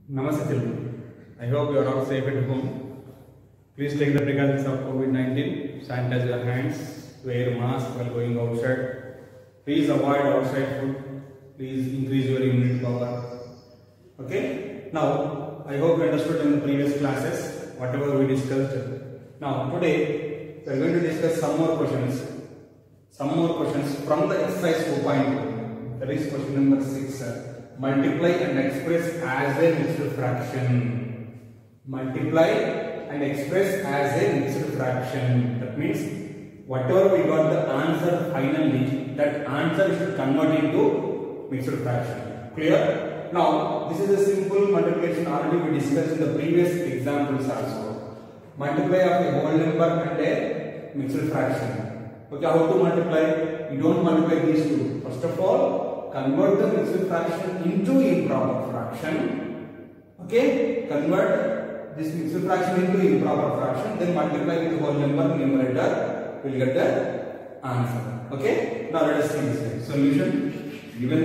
Namaste children. I hope you are all safe at home. Please take the precautions of COVID-19. Sanitize your hands. Wear mask while going outside. Please avoid outside food. Please increase your immunity power. Okay. Now I hope you understood in the previous classes whatever we discussed. Now today we are going to discuss some more questions. Some more questions from the exercise 4.2. That is question number 6. Multiply and express as a mixed fraction. Multiply and express as a mixed fraction. That means whatever we got the answer finally, that answer should convert into mixed fraction. Clear? Now this is a simple multiplication already we discussed in the previous examples also. Multiply of a whole number and a mixed fraction. Okay, how to multiply? You don't multiply these two. First of all, convert the mixed fraction into improper fraction. Okay, convert this mixed fraction into improper fraction, then multiply with the whole number numerator, will get the answer. Okay, now let us see this solution. Given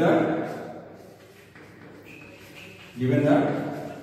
that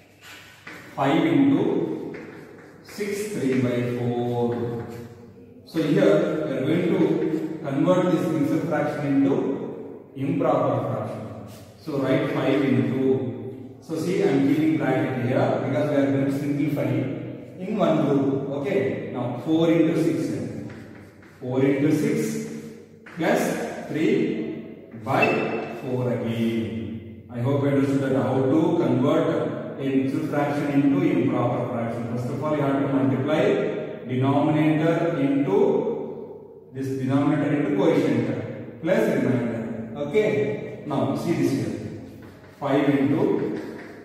5 into 6 3 by 4. So here we are going to convert this mixed fraction into improper fraction. So write 5 into. So see, I am giving bracket here because we are going to simplify in one group. Okay. Now 4 into 6. 4 into 6 plus 3 by 4 again. I hope you understood that how to convert a mixed fraction into improper fraction. First of all, you have to multiply denominator into this denominator into quotient plus remainder. Okay, now see this here. 5 into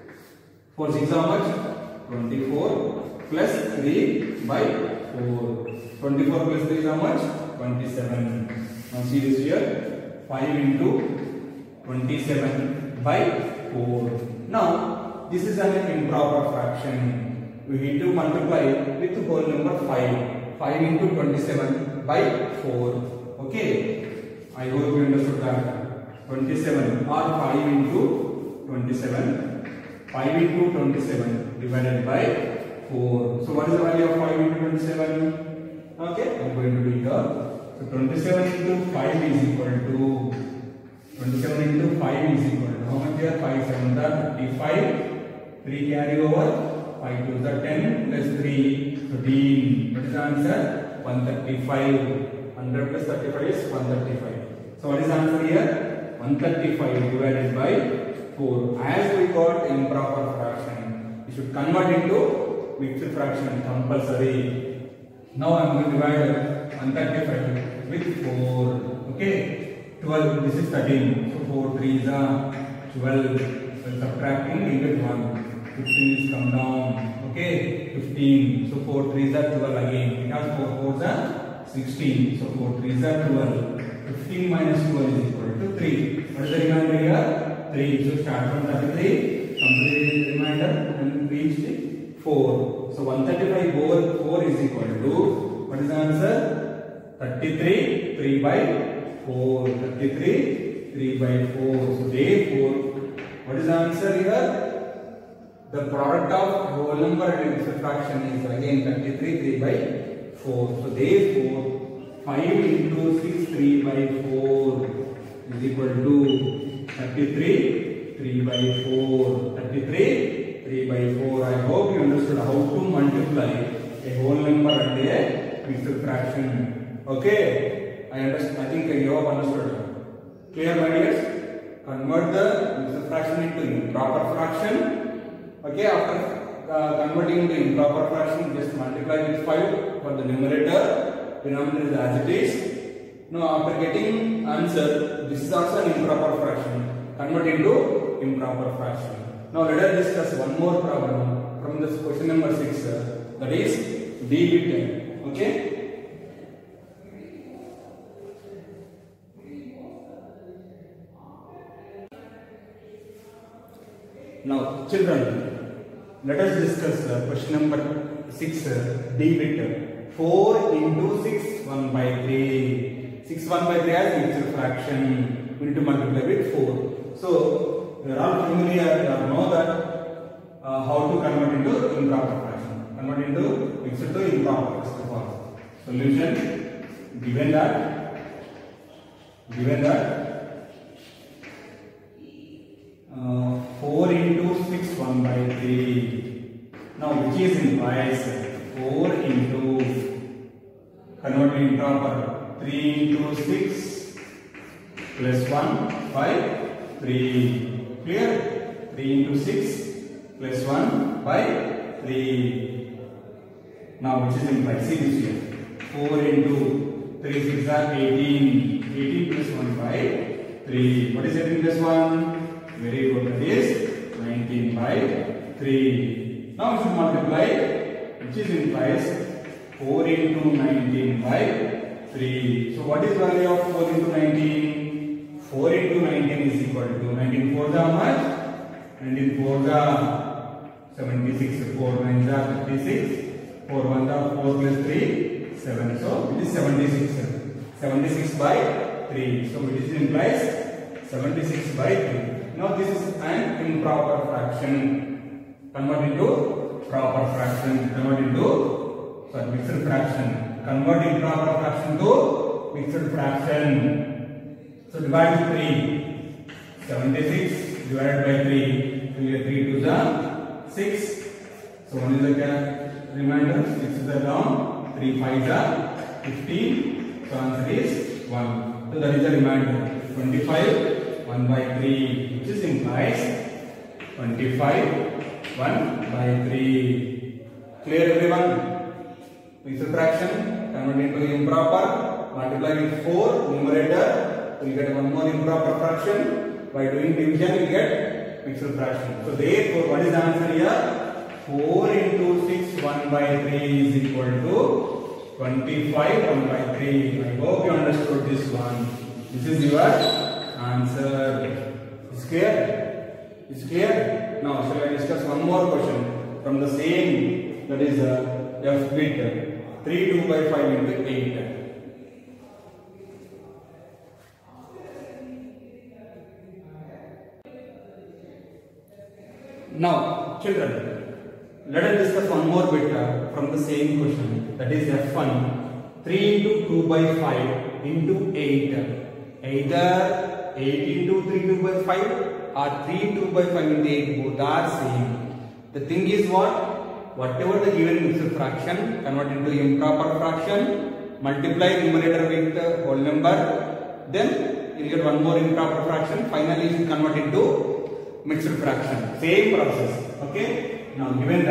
4 6 how much? 24 plus 3 by 4. 24 plus 3 is how much? 27. Now see this here. 5 into 27 by 4. Now this is an improper fraction. We need to multiply with the whole number 5. 5 into 27 by 4. Okay. I hope you understood that. 27 or 5 into 27. 5 into 27 divided by 4. So what is the value of 5 into 27? Okay, I am going to do it here. So 27 into 5 is equal to 27 into 5 is equal to how much here? 5 7 35. 3 carry over. 5 2 is 10 plus 3 13. What is the answer? 135. 100 plus 35 is 135. So what is the answer here? 135 divided by 4. As we got improper fraction, we should convert into mixed fraction compulsory. Now I am going to divide 135 with 4. Okay, 12. This is 13. So 4 3 is 12. So subtracting we get 1. 15 is come down. Okay, 15. So 4 3 is 12 again. Because 4 4 is 16. So 4 3 is 12. 15 minus 12 is equal to 3. What is the remainder here? 3. So start from 33, complete the remainder and reach 4. So 135 over 4 is equal to, what is the answer? 33, 3 by 4. 33, 3 by 4. So therefore, what is the answer here? The product of whole number and mixed fraction is again 33, 3 by 4. So therefore, 5 into 6 3 by 4 is equal to 33 3 by 4. 33 3 by 4. I hope you understood how to multiply a whole number and a mixed fraction. Okay, I think you have understood. Clear, my dears? Convert the mixed fraction into improper fraction. Okay, after converting into improper fraction, just multiply with 5 for the numerator. Denominator is as it is. Now after getting answer, this is also an improper fraction. Convert into improper fraction. Now let us discuss one more problem from this question number 6. That is D bit. Okay. Now children, let us discuss question number 6. D bit. 4 into 6 1 by 3. 6 1 by 3 as mixed fraction. We need to multiply with 4. So we are all familiar or know that to convert into improper fraction. Convert into mixed to improper. First of all, solution given that 4 into 6 1 by 3. Now which is implies 4 into convert to improper 3 into 6 plus 1 by 3. Clear? 3 into 6 plus 1 by 3. Now which is implied? See this here. 4 into 3 6 are 18. 18 plus 1 by 3. What is 18 plus 1? Very good. That is 19 by 3. Now we should multiply, which is implies 4 into 19 by 3. So what is value of 4 into 19? 4 into 19 is equal to 19 4 how much? 19 4 76. 4 9 36. 4 1 4 plus 3 7. So it is 76. 76 by 3. So it is implies 76 by 3. Now this is an improper fraction. Convert into proper fraction. Convert into mixed fraction. Convert improper fraction to mixed fraction. So divide 3. 76 divided by 3. So here 3 to the 6. So 1 is the remainder. 6 is the down. 3 5 is 15. So answer is 1. So that is the remainder. 25 1 by 3, which is implies 25 1 by 3. Clear everyone? Mixed fraction convert into improper. Multiply with 4 numerator. You will get one more improper fraction. By doing division you get mixed fraction. So therefore what is the answer here? 4 into 6 1 by 3 is equal to 25 1 by 3. I hope you understood this one. This is your answer. Is clear? Is clear? Now shall I discuss one more question from the same, that is f bit 3 2 by 5 into 8. Now children, let us discuss one more bit from the same question, that is f1 3 into 2 by 5 into 8. Either 8 into 3 2 by 5 or 3 2 by 5 into 8, both are same. The thing is what? Whatever the given mixed fraction, convert into improper fraction, multiply numerator with whole number, then you will get one more improper fraction. Finally you convert into mixed fraction. Same process. Okay. Now given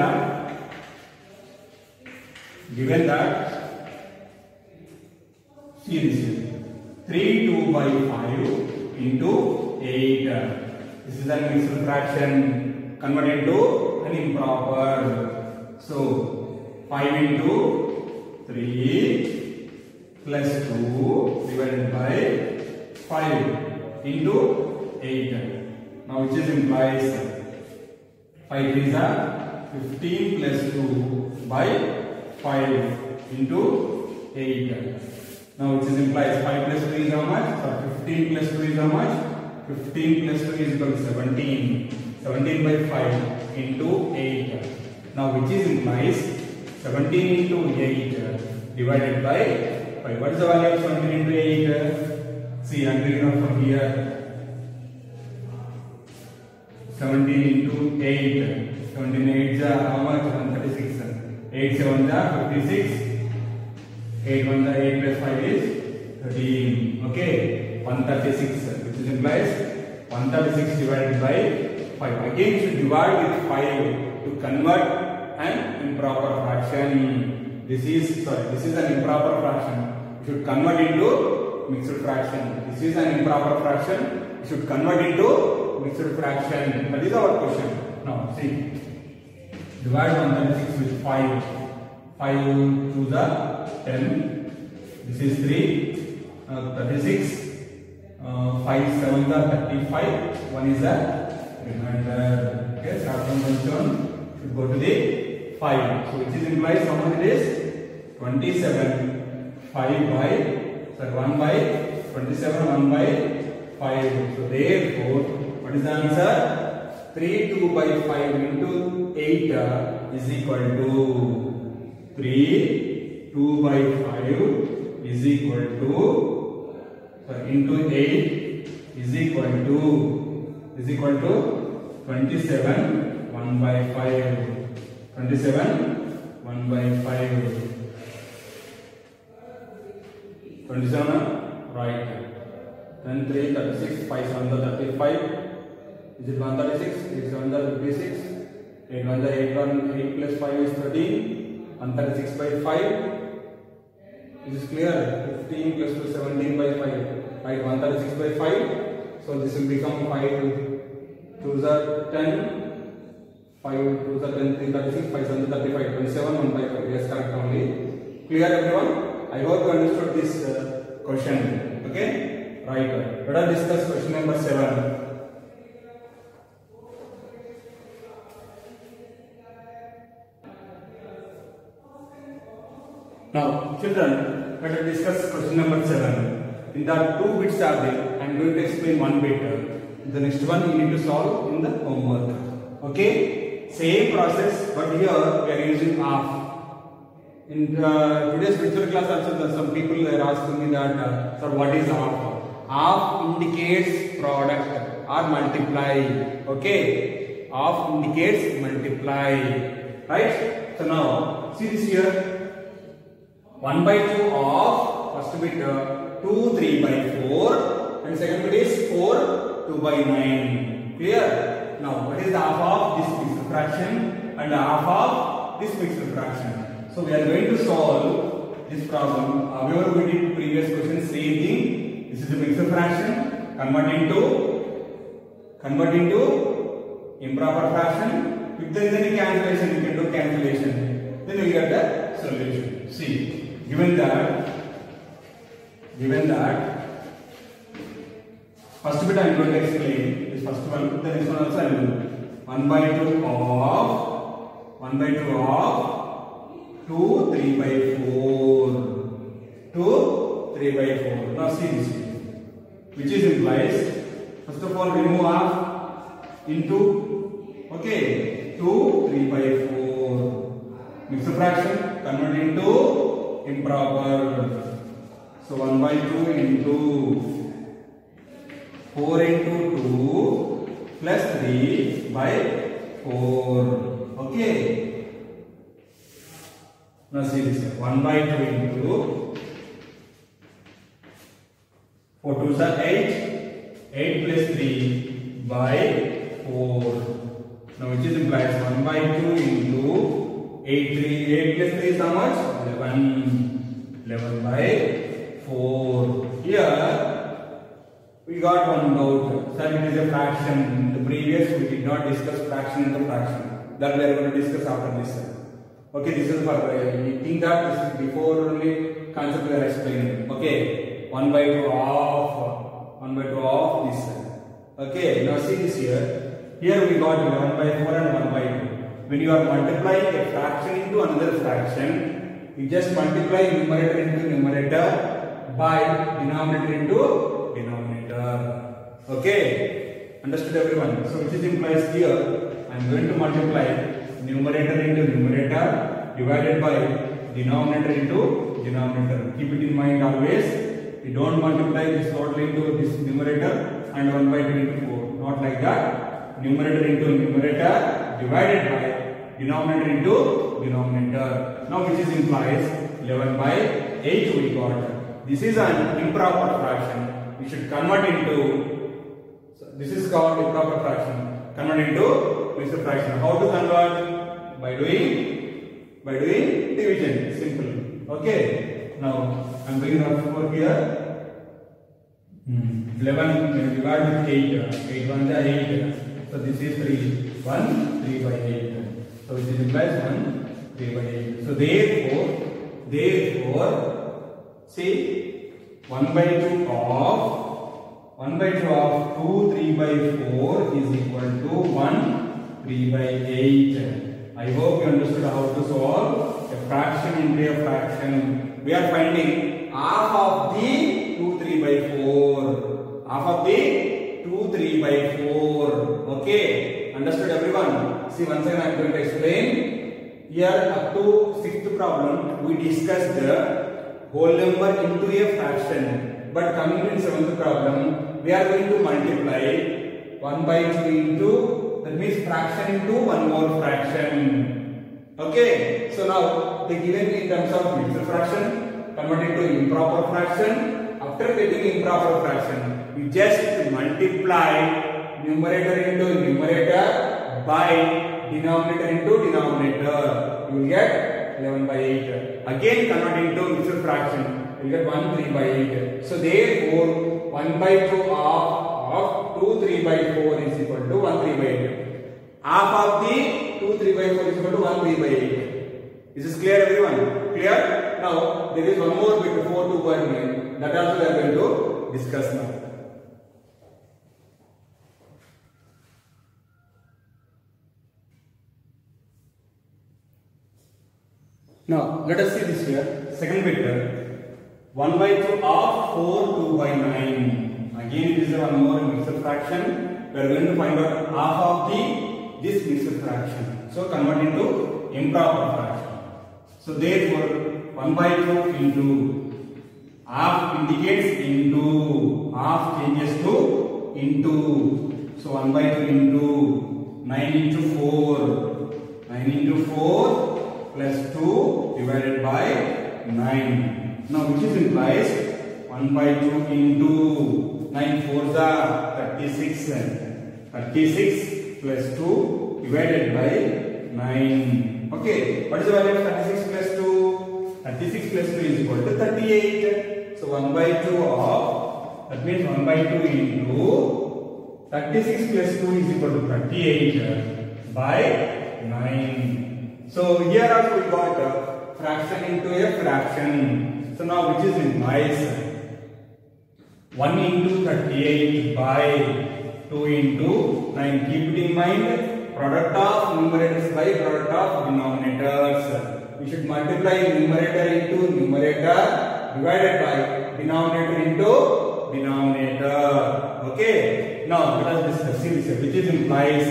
that see this here. 3 2 by 5 into 8. This is a mixed fraction. Convert into an improper. So 5 into 3 plus 2 divided by 5 into 8. Now which is implies 5 is 15 plus 2 by 5 into 8. Now which is implies 5 plus 2 is how much? Or 15 plus 2 is how much? 15 plus 2 is equal to 17. 17 by 5 into 8. Now which is implies 17 into 8 divided by 5. What is the value of 17 into 8? See, I am taking out from here. 17 into 8. 17 8 how much? 136. 8 7 56. 8 1 8 plus 5 is 13. Okay, 136, which is implies 136 divided by 5. Again, you should divide with 5 to convert an improper fraction. This is an improper fraction. You should convert into mixed fraction. This is an improper fraction. You should convert into mixed fraction. That is our question. Now see, divide 136 with 5. 5 to the 10. This is 3. 36. 5 7 35. 1 is the remainder. Okay, start from 1 should go to the 5. So which is implies how much it is? 27. 5 by 1 by 27. 1 by 5. So therefore, what is the answer? 3 3 2 by 5 into 8 is equal to 3 2 by 5 is equal to into 8 is equal to 27 1 by 5 27 1 by 5 27 right 10 3 36 5 7 35 is it 136 8 7 56 8 1 8 1 8 plus 5 is 13 136 by 5 is this clear 15 plus 2 17 by 5 right 136 by 5 so this will become 5 2s are 10 5 2s are 10 3 36 5 7 35 27 1 by 5 yes correct only clear everyone I hope you understood this question okay right let us discuss question number 7 now children let us discuss question number 7 in the 2 bits are there I am going to explain 1 bit the next one you need to solve in the homework okay same process but here we are using half in today's virtual class also some people are asking me that sir what is half half indicates product or multiply okay half indicates multiply right so now see this here 1 by 2 of first bit 2 3 by 4 and second bit is 4 2 by 9 clear now what is the half of this mixed fraction and half of this mixed fraction so we are going to solve this problem however we did previous question same thing this is the mixed fraction convert into improper fraction if there is any cancellation you can do cancellation then we get the solution see given that first bit I am going to explain this first one the next one also I will 1 by 2 of 2 3 by 4 2 3 by 4 now see this which is implies first of all remove half into okay 2 3 by 4 mixed fraction convert into improper so 1 by 2 into 4 into 2 plus 3 by 4 okay now see this 1 by 2 into 4 2s are 8 8 plus 3 by 4 now which is implies 1 by 2 into 8 plus 3 is how much 11 by 4 here we got one doubt sir it is a fraction in the previous we did not discuss fraction in the fraction that we are going to discuss after this okay this is for you think that this is before only concept we are explaining okay 1 by 2 of this okay now see this here we got 1 by 4 and 1 by 2 when you are multiplying a fraction into another fraction you just multiply numerator into numerator by denominator into denominator okay understood everyone so which is implies here I am going to multiply numerator into numerator divided by denominator into denominator keep it in mind always you don't multiply this total into this numerator and 1 by 2 into 4 not like that numerator into numerator divided by denominator into denominator now which is implies 11 by 8 we got this is an improper fraction we should convert into so this is called improper fraction convert into mixed fraction how to convert by doing division simple okay now I am bringing up over here 11 divided with 8 8 1 is 8 so this is 3 3 by 8 so it is implies 1 3 by 8 so therefore see 1 by 2 of 2 3 by 4 is equal to 1 3 by 8 I hope you understood how to solve a fraction into a fraction we are finding half of the 2 3 by 4 half of the 2 3 by 4 okay understood everyone? See, once again I am going to explain. Here up to 6th problem we discussed the whole number into a fraction, but coming to 7th problem we are going to multiply 1 by 3 into, that means fraction into one more fraction. Okay, so now they given in terms of mixed fraction, convert into improper fraction. After getting improper fraction, we just multiply numerator into numerator by denominator into denominator. You will get 11 by 8. Again convert into mixed fraction. You will get 1 3 by 8. So therefore 1 by 2 of 2 3 by 4 is equal to 1 3 by 8. Half of the 2 3 by 4 is equal to 1 3 by 8. Is this clear everyone? Clear? Now there is one more bit 4 2 by 9. That also we are going to discuss now. Now let us see this here. Second bit 1 by 2 of 4 2 by 9. Again it is one more mixed fraction. We are going to find out half of this mixed fraction. So convert into improper fraction. So therefore 1 by 2 into half indicates into, half changes to into. So 1 by 2 into 9 into 4. 9 into 4 plus 2 divided by 9. Now which is implies 1 by 2 into 9 4s are 36. 36 plus 2 divided by 9. Okay, what is the value of 36 plus 2? 36 plus 2 is equal to 38. So 1 by 2 of, that means 1 by 2 into 36 plus 2 is equal to 38 by 9. So here also we got a fraction into a fraction. So now which is implies 1 into 38 by 2 into 9. Keep it in mind, product of numerators by product of denominators. We should multiply numerator into numerator divided by denominator into denominator. Okay. Now let us discuss this, which is implies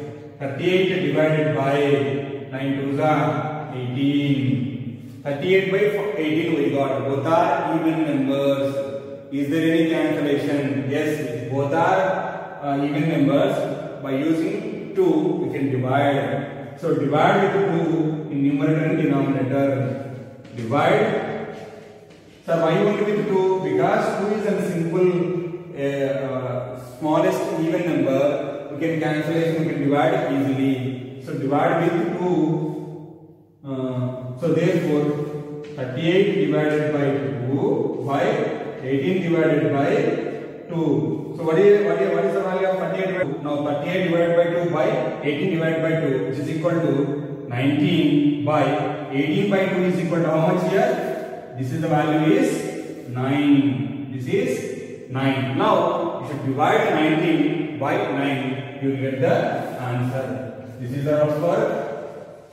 38 divided by 9 2s are 18. 38 by 18 we got. Both are even numbers. Is there any cancellation? Yes, both are even numbers. By using 2 we can divide. So divide with 2 in numerator and denominator. Divide. So why only with 2? Because 2 is a simple smallest even number. We can cancellation, we can divide easily. So divide with 2. So therefore 38 divided by 2 by 18 divided by 2. So what is the value of 38 divided by 2? Now 38 divided by 2 by 18 divided by 2, which is equal to 19 by 18 by 2 is equal to how much here? This is the value is 9. This is 9. Now you should divide 19 by 9. You will get the answer. This is the rough work.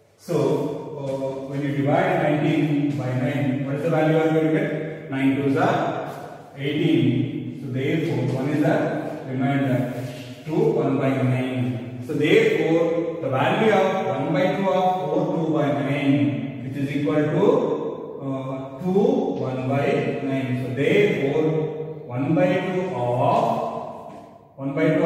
So when you divide 19 by 9, what is the value you are going to get? 9 2s are 18. So therefore 1 is the remainder. 2 1 by 9. So therefore the value of 1 by 2 of 4 2 by 9, which is equal to 2 1 by 9. So therefore 1 by 2 of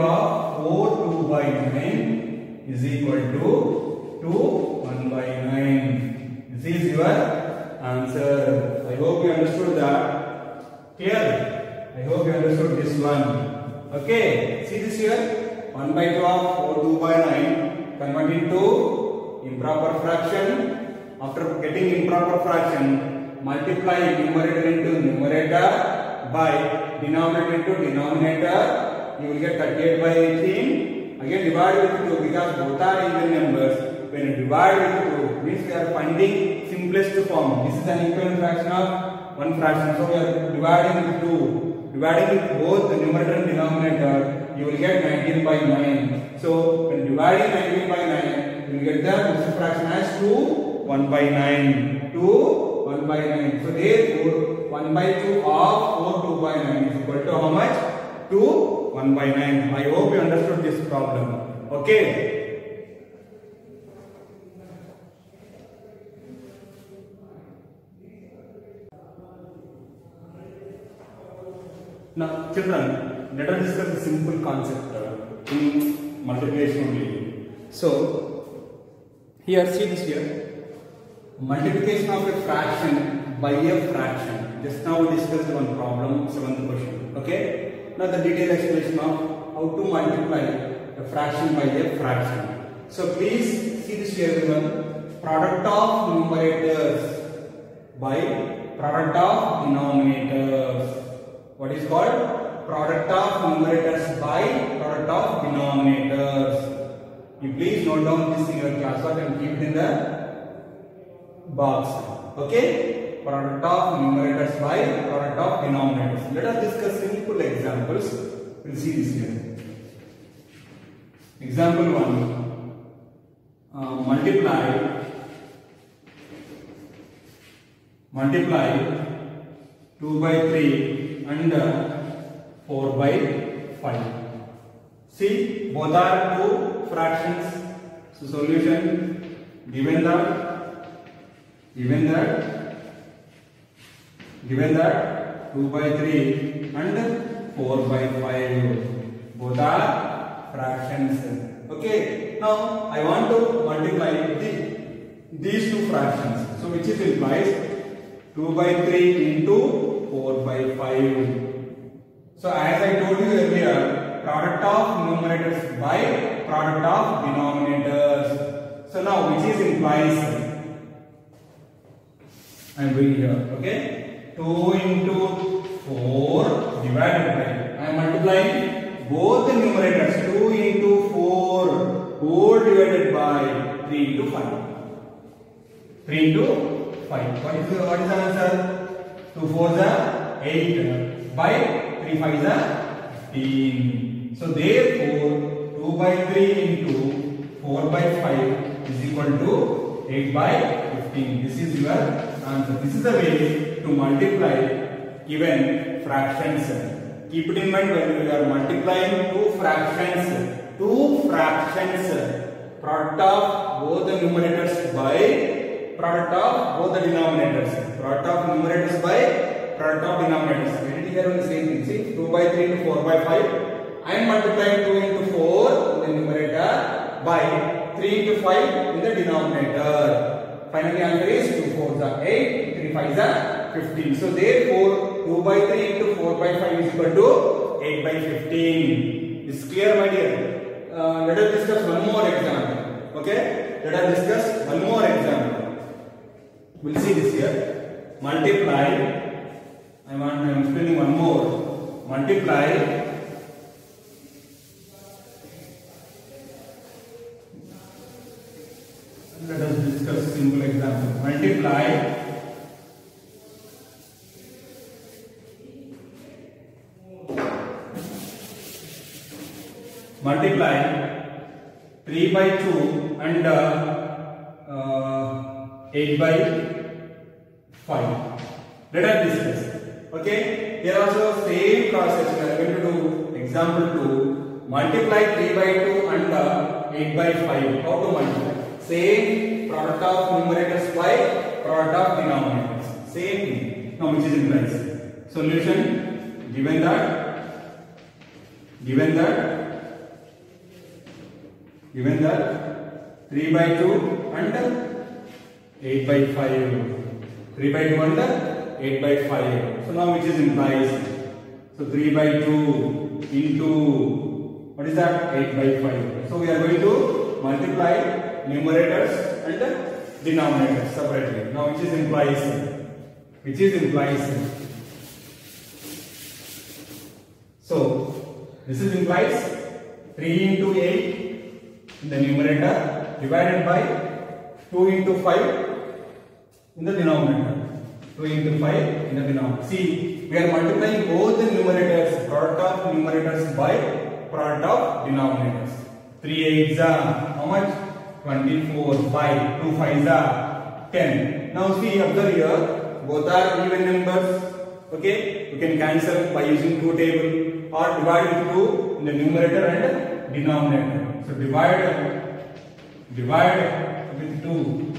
4 2 by 9 is equal to 2 1 by 9. This is your answer. I hope you understood that. Clear? I hope you understood this one. Okay. See this here. 1 by 2 of 4 2 by 9 convert into improper fraction. After getting improper fraction, multiply numerator into numerator by denominator into denominator. You will get 38 by 18. Again divide with 2 because both are even numbers. When you divide with 2, means we are finding simplest form. This is an equivalent fraction of one fraction. So we are dividing with 2. Dividing with both the numerator and denominator, you will get 19 by 9. So when dividing 19 by 9, you will get the mixed fraction as 2 1 by 9. 2 1 by 9. So therefore 1 by 2 of 4 2 by 9 is equal to how much? 2 1 by 9. I hope you understood this problem. Okay. Now, children, let us discuss a simple concept in multiplication only. So, here, see this here. Multiplication of a fraction by a fraction. Just now we discussed one problem, 7th question. Okay. Now, the detailed explanation of how to multiply a fraction by a fraction. So, please see this here, everyone. Product of numerators by product of denominators. What is called? Product of numerators by product of denominators. You please note down this in your classwork and keep it in the box. Okay? Product of numerators by product of denominators. Let us discuss simple examples. We'll see this here. Example 1. Multiply 2 by 3 and 4 by 5. See, both are two fractions. So solution, given that 2 by 3 and 4 by 5, both are fractions. Okay. Now I want to multiply these two fractions. So which is implies 2 by 3 into 4 by 5. So as I told you earlier, product of numerators by product of denominators. So now which is implies, I am doing here, okay, 2 into 4 divided by, I am multiplying both the numerators, 2 into 4 whole divided by 3 into 5. 3 into 5. What is the answer? 2 4s are 8 by 3 5s are 15. So therefore 2 by 3 into 4 by 5 is equal to 8 by 15. This is your answer. This is the way to multiply given fractions. Keep it in mind when you are multiplying two fractions, product of both the numerators by product of both the denominators. Product of numerators by product of denominators. We did here on the same thing. See, 2 by 3 into 4 by 5. I am multiplying 2 into 4 in the numerator by 3 into 5 in the denominator. Finally, answer is 2 4s are 8, 3 5s are 15. So therefore, 2 by 3 into 4 by 5 is equal to 8 by 15. Is clear, my dear? Let us discuss one more example. Okay? Let us discuss one more example. We'll see this here. Multiply. I am explaining one more. Multiply. Let us discuss a simple example. Multiply. Multiply 3 by 2 and 8 by 5. Let us discuss. Okay. Here also same process. We are going to do example 2. Multiply 3 by 2 and 8 by 5. How to multiply? Same product of numerators by product of denominators. Same thing. Now which is implies. Solution, given that 3 by 2 and 8 by 5. 3 by 2 and 8 by 5. So now which is implies. So 3 by 2 into, what is that? 8 by 5. So we are going to multiply numerators and denominators separately. Now which is implies. So this is implies 3 into 8 in the numerator divided by 2 into 5 in the denominator. 2 into 5 in the denominator. See, we are multiplying both the numerators, product of numerators by product of denominators. 3 8s are how much? 24 by 2 5s are 10. Now see, observe here, both are even numbers. Okay, you can cancel by using 2 table or divide into 2 in the numerator and denominator. So divide with 2.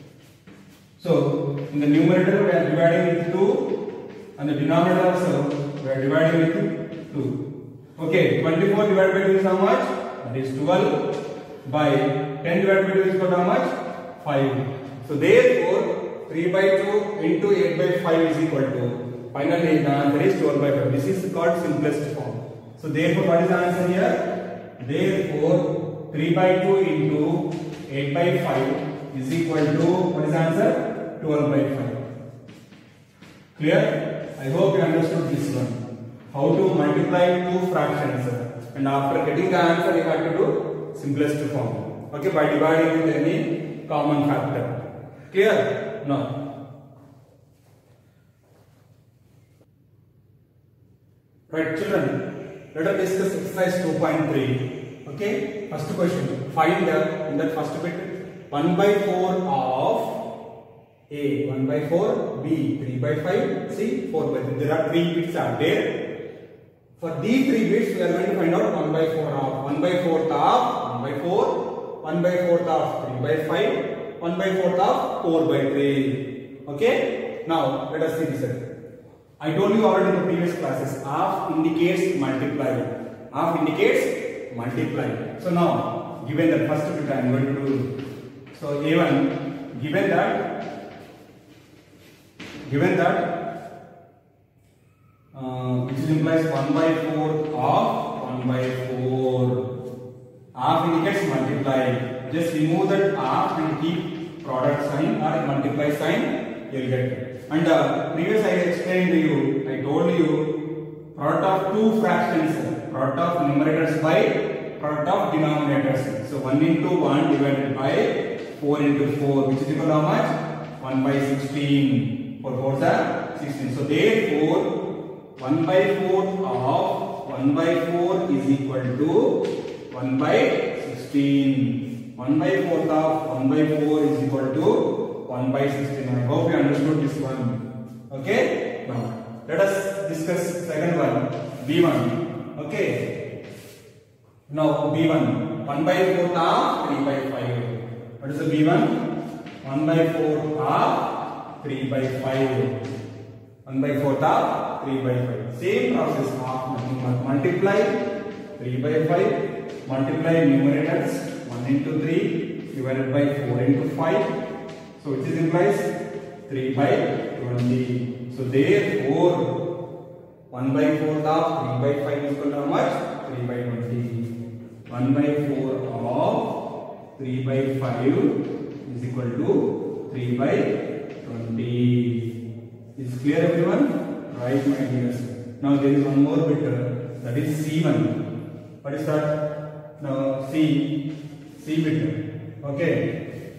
So in the numerator we are dividing with 2, and the denominator also we are dividing with 2. Okay, 24 divided by 2 is how much? That is 12 by 10 divided by 2 is how much? 5. So therefore 3 by 2 into 8 by 5 is equal to, finally the answer is 12 by 5. This is called simplest form. So therefore what is the answer here? Therefore 3 by 2 into 8 by 5 is equal to, what is the answer? 12 by 5. Clear? I hope you understood this one. How to multiply two fractions, and after getting the answer you have to do simplest form. Okay, by dividing with any common factor. Clear? Now, right children, let us discuss exercise 2.3. Okay, first question. Find in that first bit 1 by 4 of A, 1 by 4, B, 3 by 5, C, 4 by 3. There are 3 bits are there. For these 3 bits, we are going to find out 1 by 4 of 1 by 4th of 1 by 4, 1 by 4th of 3 by 5, 1 by 4th of 4 by 3. Okay? Now, let us see this. I told you already in the previous classes, half indicates multiply. Half indicates multiply. So now, given the first bit I am going to do. So A1, given that which implies 1 by 4 of 1 by 4. Half indicates multiply. Just remove that half and keep product sign or multiply sign, you will get it. And previous I explained to you, I told you, product of two fractions, product of numerators by product of denominators. So 1 into 1 divided by 4 into 4, which is equal to how much? 1 by 16. 4 4s are 16. So therefore 1 by 4 of 1 by 4 is equal to 1 by 16. 1 by 4 of 1 by 4 is equal to 1 by 16. I hope you understood this one. Okay? Now let us discuss second one, B1. Okay? Now B1, 1 by 4 of 3 by 5. What is the B1? 1 by 4 of 3 by 5. 1 by 4 of 3 by 5. Same process of multiply 3 by 5, multiply numerators 1 into 3 divided by 4 into 5. So which is implies 3 by 20. So therefore 1 by 4 of 3 by 5 is equal to how much? 3 by 20. 1 by 4 of 3 by 5 is equal to 3 by 20. Is clear everyone? Right my dears. Now there is one more bit, that is C1. What is that? Now C bit. Okay.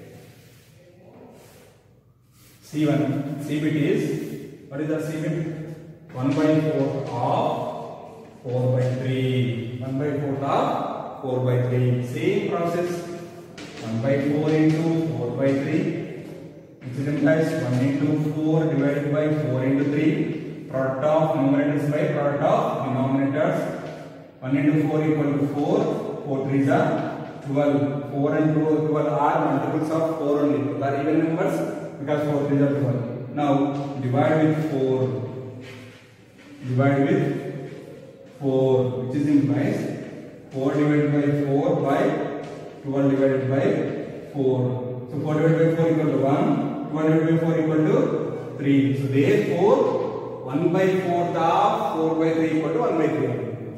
C1. C bit is, what is that C bit? 1 by 4 of 4 by 3. 1 by 4 of 4 by 3. Same process. 1 by 4 into 4 by 3. Which implies 1 into 4 divided by 4 into 3. Product of numerators by product of denominators. 1 into 4 equal to 4. 4 3s are 12. 4 and 12 are multiples of 4 only. They are even numbers because 4 3s are 12. Now divide with 4. Divide with 4, which is implies 4 divided by 4 by 12 divided by 4. So 4 divided by 4 equal to 1. 1 divided by 4 equal to 3. So therefore 1 by 4 of 4 by 3 equal to 1 by 3.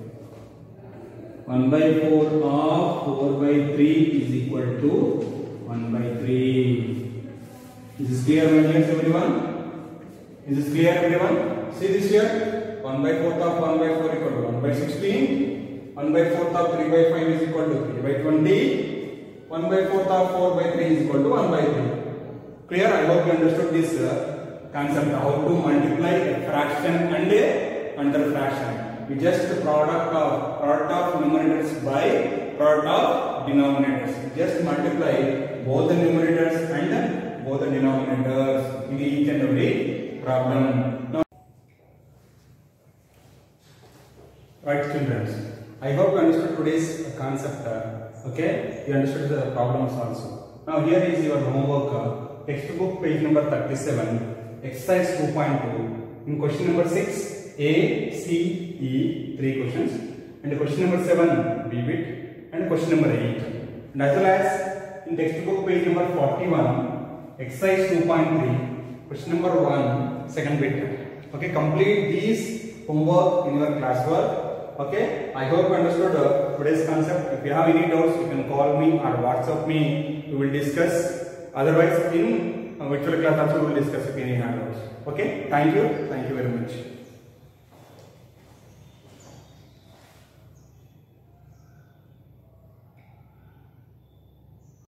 1 by 4 of 4 by 3 is equal to 1 by 3. Is this clear my dears everyone? Is this clear everyone? See this here. 1 by 4 of 1 by 4 equal to 1 by 16. 1 by 4 of 3 by 5 is equal to 3 by 20. 1 by 4 of 4 by 3 is equal to 1 by 3. Clear? I hope you understood this concept, how to multiply a fraction and a under fraction. We just product of numerators by product of denominators. Just multiply both the numerators and both the denominators in each and every problem. Now, right children, I hope you understood today's concept. Okay, you understood the problems also. Now here is your homework, textbook page number 37, exercise 2.2. In question number 6, A, C, E, 3 questions, and question number 7, B bit, and question number 8. And as well as in textbook page number 41, exercise 2.3, question number 1, second bit. Okay, complete these homework in your classwork. Okay, I hope you understood today's concept. If you have any doubts, you can call me or WhatsApp me. We will discuss. Otherwise, in virtual class also we will discuss if any doubts. Okay, thank you very much.